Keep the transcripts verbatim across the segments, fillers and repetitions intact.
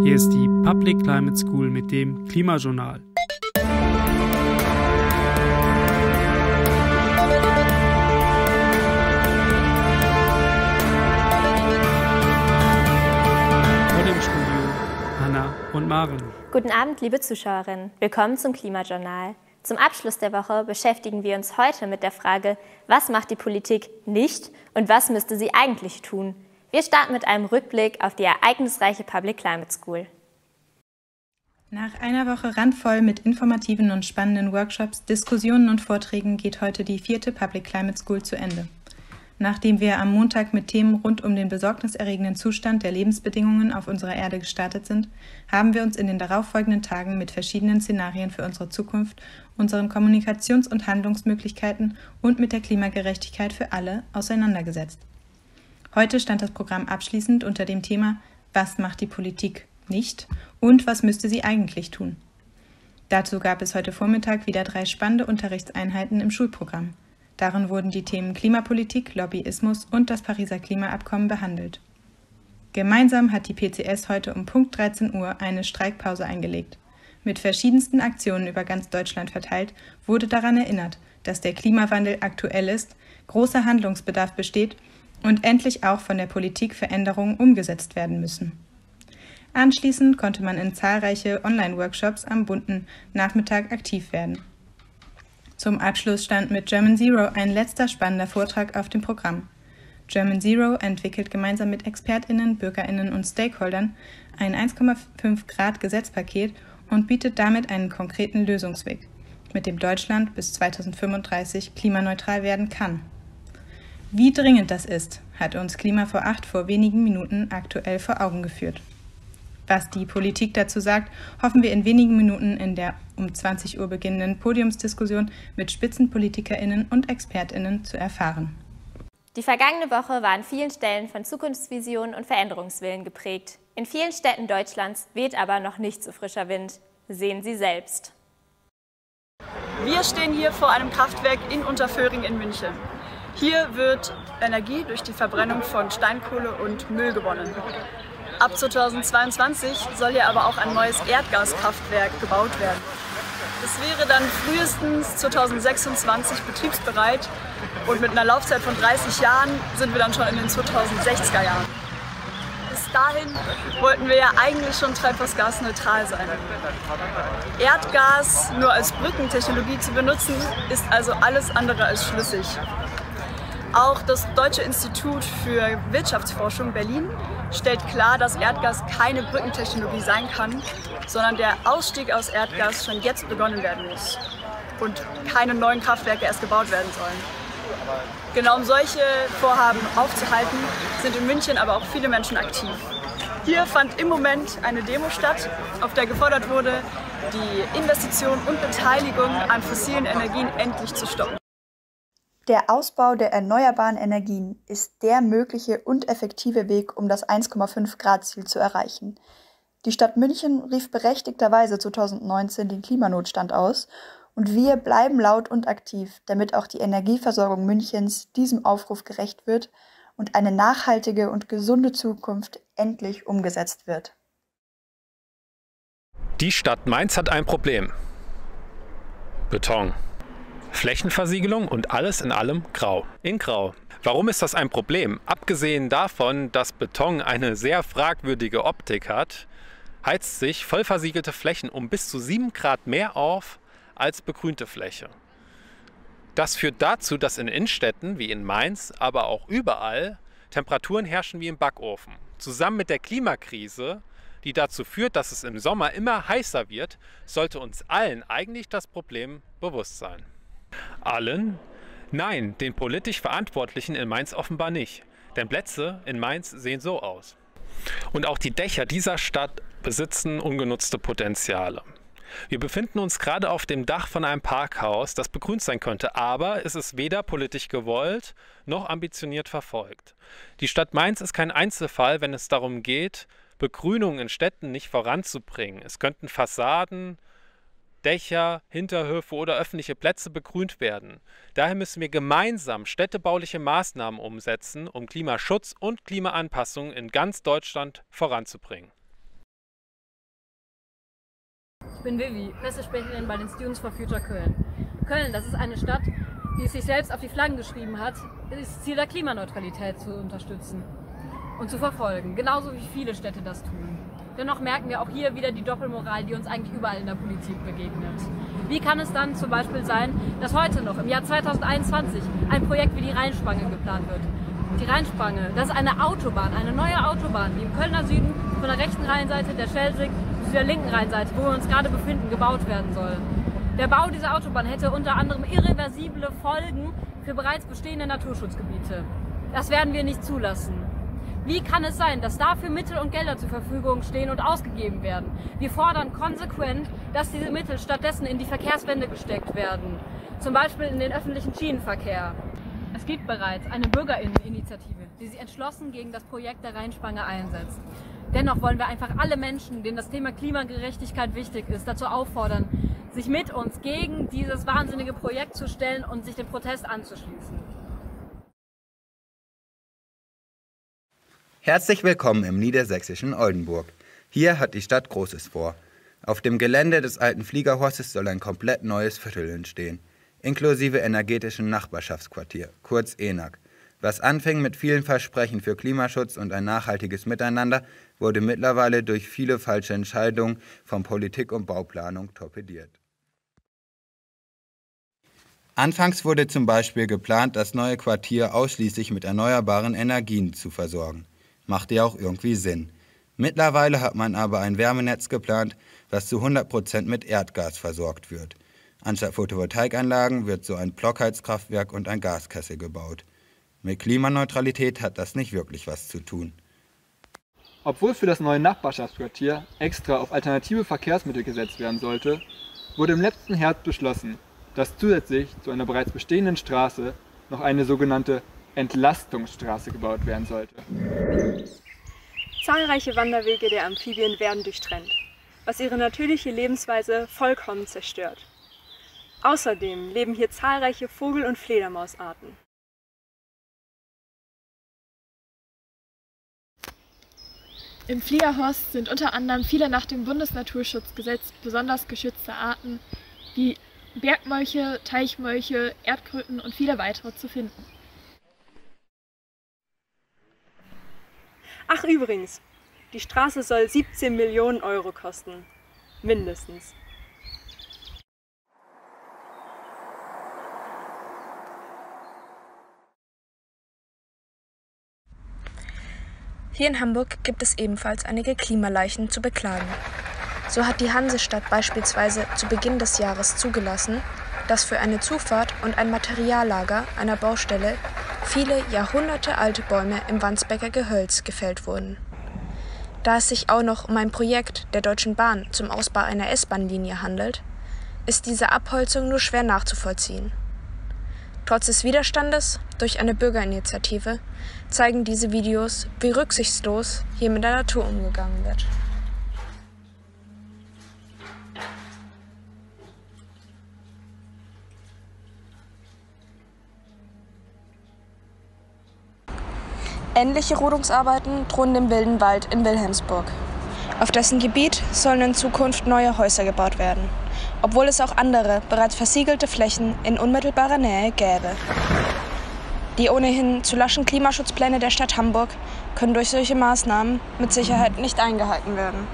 Hier ist die Public Climate School mit dem Klimajournal. Vor dem Studio Hanna und Maren. Guten Abend, liebe Zuschauerinnen. Willkommen zum Klimajournal. Zum Abschluss der Woche beschäftigen wir uns heute mit der Frage, was macht die Politik nicht und was müsste sie eigentlich tun? Wir starten mit einem Rückblick auf die ereignisreiche Public Climate School. Nach einer Woche randvoll mit informativen und spannenden Workshops, Diskussionen und Vorträgen geht heute die vierte Public Climate School zu Ende. Nachdem wir am Montag mit Themen rund um den besorgniserregenden Zustand der Lebensbedingungen auf unserer Erde gestartet sind, haben wir uns in den darauffolgenden Tagen mit verschiedenen Szenarien für unsere Zukunft, unseren Kommunikations- und Handlungsmöglichkeiten und mit der Klimagerechtigkeit für alle auseinandergesetzt. Heute stand das Programm abschließend unter dem Thema „Was macht die Politik nicht und was müsste sie eigentlich tun?" Dazu gab es heute Vormittag wieder drei spannende Unterrichtseinheiten im Schulprogramm. Darin wurden die Themen Klimapolitik, Lobbyismus und das Pariser Klimaabkommen behandelt. Gemeinsam hat die P C S heute um Punkt dreizehn Uhr eine Streikpause eingelegt. Mit verschiedensten Aktionen über ganz Deutschland verteilt, wurde daran erinnert, dass der Klimawandel aktuell ist, großer Handlungsbedarf besteht und endlich auch von der Politik Veränderungen umgesetzt werden müssen. Anschließend konnte man in zahlreiche Online-Workshops am bunten Nachmittag aktiv werden. Zum Abschluss stand mit German Zero ein letzter spannender Vortrag auf dem Programm. German Zero entwickelt gemeinsam mit ExpertInnen, BürgerInnen und Stakeholdern ein eins Komma fünf Grad Gesetzpaket und bietet damit einen konkreten Lösungsweg, mit dem Deutschland bis zweitausendfünfunddreißig klimaneutral werden kann. Wie dringend das ist, hat uns Klima vor acht vor wenigen Minuten aktuell vor Augen geführt. Was die Politik dazu sagt, hoffen wir in wenigen Minuten in der um zwanzig Uhr beginnenden Podiumsdiskussion mit SpitzenpolitikerInnen und ExpertInnen zu erfahren. Die vergangene Woche war an vielen Stellen von Zukunftsvisionen und Veränderungswillen geprägt. In vielen Städten Deutschlands weht aber noch nicht so frischer Wind. Sehen Sie selbst. Wir stehen hier vor einem Kraftwerk in Unterföhring in München. Hier wird Energie durch die Verbrennung von Steinkohle und Müll gewonnen. Ab zweitausendzweiundzwanzig soll hier aber auch ein neues Erdgaskraftwerk gebaut werden. Es wäre dann frühestens zweitausendsechsundzwanzig betriebsbereit und mit einer Laufzeit von dreißig Jahren sind wir dann schon in den zweitausendsechziger Jahren. Bis dahin wollten wir ja eigentlich schon treibhausgasneutral sein. Erdgas nur als Brückentechnologie zu benutzen, ist also alles andere als schlüssig. Auch das Deutsche Institut für Wirtschaftsforschung Berlin stellt klar, dass Erdgas keine Brückentechnologie sein kann, sondern der Ausstieg aus Erdgas schon jetzt begonnen werden muss und keine neuen Kraftwerke erst gebaut werden sollen. Genau um solche Vorhaben aufzuhalten, sind in München aber auch viele Menschen aktiv. Hier fand im Moment eine Demo statt, auf der gefordert wurde, die Investition und Beteiligung an fossilen Energien endlich zu stoppen. Der Ausbau der erneuerbaren Energien ist der mögliche und effektive Weg, um das eins Komma fünf Grad Ziel zu erreichen. Die Stadt München rief berechtigterweise zweitausendneunzehn den Klimanotstand aus und wir bleiben laut und aktiv, damit auch die Energieversorgung Münchens diesem Aufruf gerecht wird und eine nachhaltige und gesunde Zukunft endlich umgesetzt wird. Die Stadt Mainz hat ein Problem. Beton. Flächenversiegelung und alles in allem grau. In grau. Warum ist das ein Problem? Abgesehen davon, dass Beton eine sehr fragwürdige Optik hat, heizt sich voll versiegelte Flächen um bis zu sieben Grad mehr auf als begrünte Fläche. Das führt dazu, dass in Innenstädten wie in Mainz, aber auch überall Temperaturen herrschen wie im Backofen. Zusammen mit der Klimakrise, die dazu führt, dass es im Sommer immer heißer wird, sollte uns allen eigentlich das Problem bewusst sein. Allen? Nein, den politisch Verantwortlichen in Mainz offenbar nicht. Denn Plätze in Mainz sehen so aus. Und auch die Dächer dieser Stadt besitzen ungenutzte Potenziale. Wir befinden uns gerade auf dem Dach von einem Parkhaus, das begrünt sein könnte, aber es ist weder politisch gewollt noch ambitioniert verfolgt. Die Stadt Mainz ist kein Einzelfall, wenn es darum geht, Begrünung in Städten nicht voranzubringen. Es könnten Fassaden, Dächer, Hinterhöfe oder öffentliche Plätze begrünt werden. Daher müssen wir gemeinsam städtebauliche Maßnahmen umsetzen, um Klimaschutz und Klimaanpassung in ganz Deutschland voranzubringen. bin Vivi, Pressesprecherin bei den Students for Future Köln. Köln, das ist eine Stadt, die es sich selbst auf die Flaggen geschrieben hat, das Ziel der Klimaneutralität zu unterstützen und zu verfolgen, genauso wie viele Städte das tun. Dennoch merken wir auch hier wieder die Doppelmoral, die uns eigentlich überall in der Politik begegnet. Wie kann es dann zum Beispiel sein, dass heute noch, im Jahr zweitausendeinundzwanzig, ein Projekt wie die Rheinspange geplant wird? Die Rheinspange, das ist eine Autobahn, eine neue Autobahn, die im Kölner Süden von der rechten Rheinseite, der Schelsig, zu der linken Rheinseite, wo wir uns gerade befinden, gebaut werden soll. Der Bau dieser Autobahn hätte unter anderem irreversible Folgen für bereits bestehende Naturschutzgebiete. Das werden wir nicht zulassen. Wie kann es sein, dass dafür Mittel und Gelder zur Verfügung stehen und ausgegeben werden? Wir fordern konsequent, dass diese Mittel stattdessen in die Verkehrswende gesteckt werden, zum Beispiel in den öffentlichen Schienenverkehr. Es gibt bereits eine Bürgerinneninitiative, die sich entschlossen gegen das Projekt der Rheinspange einsetzt. Dennoch wollen wir einfach alle Menschen, denen das Thema Klimagerechtigkeit wichtig ist, dazu auffordern, sich mit uns gegen dieses wahnsinnige Projekt zu stellen und sich dem Protest anzuschließen. Herzlich willkommen im niedersächsischen Oldenburg. Hier hat die Stadt Großes vor. Auf dem Gelände des alten Fliegerhorsts soll ein komplett neues Viertel entstehen, inklusive energetischen Nachbarschaftsquartier, kurz E N A Q. Was anfing mit vielen Versprechen für Klimaschutz und ein nachhaltiges Miteinander, wurde mittlerweile durch viele falsche Entscheidungen von Politik und Bauplanung torpediert. Anfangs wurde zum Beispiel geplant, das neue Quartier ausschließlich mit erneuerbaren Energien zu versorgen. Macht ja auch irgendwie Sinn. Mittlerweile hat man aber ein Wärmenetz geplant, das zu hundert Prozent mit Erdgas versorgt wird. Anstatt Photovoltaikanlagen wird so ein Blockheizkraftwerk und ein Gaskessel gebaut. Mit Klimaneutralität hat das nicht wirklich was zu tun. Obwohl für das neue Nachbarschaftsquartier extra auf alternative Verkehrsmittel gesetzt werden sollte, wurde im letzten Herbst beschlossen, dass zusätzlich zu einer bereits bestehenden Straße noch eine sogenannte Entlastungsstraße gebaut werden sollte. Zahlreiche Wanderwege der Amphibien werden durchtrennt, was ihre natürliche Lebensweise vollkommen zerstört. Außerdem leben hier zahlreiche Vogel- und Fledermausarten. Im Fliegerhorst sind unter anderem viele nach dem Bundesnaturschutzgesetz besonders geschützte Arten wie Bergmolche, Teichmolche, Erdkröten und viele weitere zu finden. Ach übrigens, die Straße soll siebzehn Millionen Euro kosten. Mindestens. Hier in Hamburg gibt es ebenfalls einige Klimaleichen zu beklagen. So hat die Hansestadt beispielsweise zu Beginn des Jahres zugelassen, dass für eine Zufahrt und ein Materiallager einer Baustelle viele jahrhundertealte Bäume im Wandsbeker Gehölz gefällt wurden. Da es sich auch noch um ein Projekt der Deutschen Bahn zum Ausbau einer S-Bahn-Linie handelt, ist diese Abholzung nur schwer nachzuvollziehen. Trotz des Widerstandes durch eine Bürgerinitiative zeigen diese Videos, wie rücksichtslos hier mit der Natur umgegangen wird. Ähnliche Rodungsarbeiten drohen dem Wilden Wald in Wilhelmsburg. Auf dessen Gebiet sollen in Zukunft neue Häuser gebaut werden, obwohl es auch andere, bereits versiegelte Flächen in unmittelbarer Nähe gäbe. Die ohnehin zu laschen Klimaschutzpläne der Stadt Hamburg können durch solche Maßnahmen mit Sicherheit nicht eingehalten werden.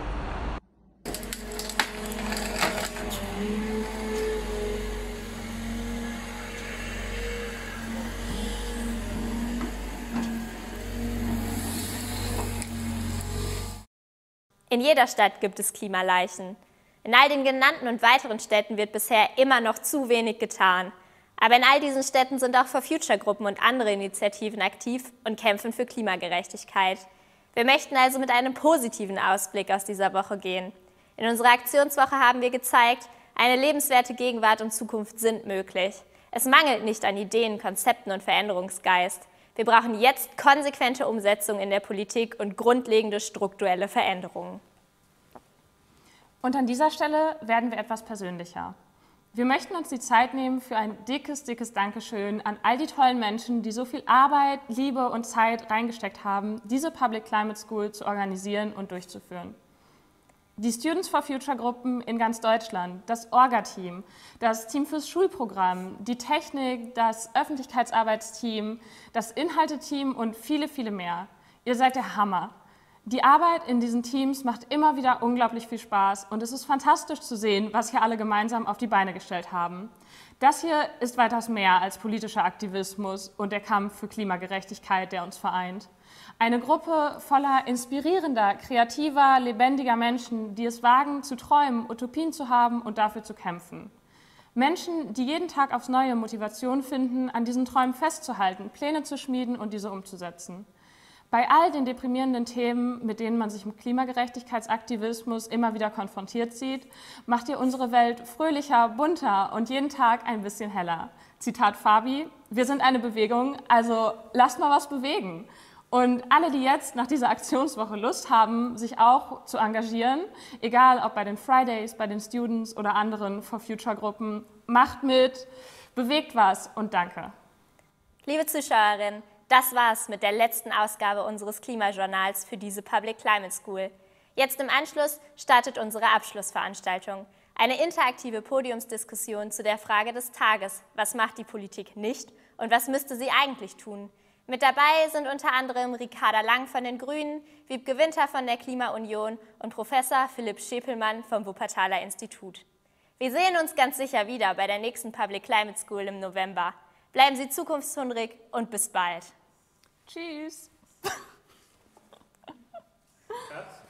In jeder Stadt gibt es Klimaleichen. In all den genannten und weiteren Städten wird bisher immer noch zu wenig getan. Aber in all diesen Städten sind auch For Future-Gruppen und andere Initiativen aktiv und kämpfen für Klimagerechtigkeit. Wir möchten also mit einem positiven Ausblick aus dieser Woche gehen. In unserer Aktionswoche haben wir gezeigt, eine lebenswerte Gegenwart und Zukunft sind möglich. Es mangelt nicht an Ideen, Konzepten und Veränderungsgeist. Wir brauchen jetzt konsequente Umsetzung in der Politik und grundlegende strukturelle Veränderungen. Und an dieser Stelle werden wir etwas persönlicher. Wir möchten uns die Zeit nehmen für ein dickes, dickes Dankeschön an all die tollen Menschen, die so viel Arbeit, Liebe und Zeit reingesteckt haben, diese Public Climate School zu organisieren und durchzuführen. Die Students for Future Gruppen in ganz Deutschland, das Orga-Team, das Team fürs Schulprogramm, die Technik, das Öffentlichkeitsarbeitsteam, das Inhalte-Team und viele, viele mehr. Ihr seid der Hammer. Die Arbeit in diesen Teams macht immer wieder unglaublich viel Spaß und es ist fantastisch zu sehen, was hier alle gemeinsam auf die Beine gestellt haben. Das hier ist weitaus mehr als politischer Aktivismus und der Kampf für Klimagerechtigkeit, der uns vereint. Eine Gruppe voller inspirierender, kreativer, lebendiger Menschen, die es wagen, zu träumen, Utopien zu haben und dafür zu kämpfen. Menschen, die jeden Tag aufs Neue Motivation finden, an diesen Träumen festzuhalten, Pläne zu schmieden und diese umzusetzen. Bei all den deprimierenden Themen, mit denen man sich im Klimagerechtigkeitsaktivismus immer wieder konfrontiert sieht, macht ihr unsere Welt fröhlicher, bunter und jeden Tag ein bisschen heller. Zitat Fabi, wir sind eine Bewegung, also lasst mal was bewegen. Und alle, die jetzt nach dieser Aktionswoche Lust haben, sich auch zu engagieren, egal ob bei den Fridays, bei den Students oder anderen For Future Gruppen, macht mit, bewegt was und danke. Liebe Zuschauerinnen, das war's mit der letzten Ausgabe unseres Klimajournals für diese Public Climate School. Jetzt im Anschluss startet unsere Abschlussveranstaltung. Eine interaktive Podiumsdiskussion zu der Frage des Tages, was macht die Politik nicht und was müsste sie eigentlich tun? Mit dabei sind unter anderem Ricarda Lang von den Grünen, Wiebke Winter von der Klimaunion und Professor Philipp Schepelmann vom Wuppertaler Institut. Wir sehen uns ganz sicher wieder bei der nächsten Public Climate School im November. Bleiben Sie zukunftshungrig und bis bald. Tschüss. Schatz?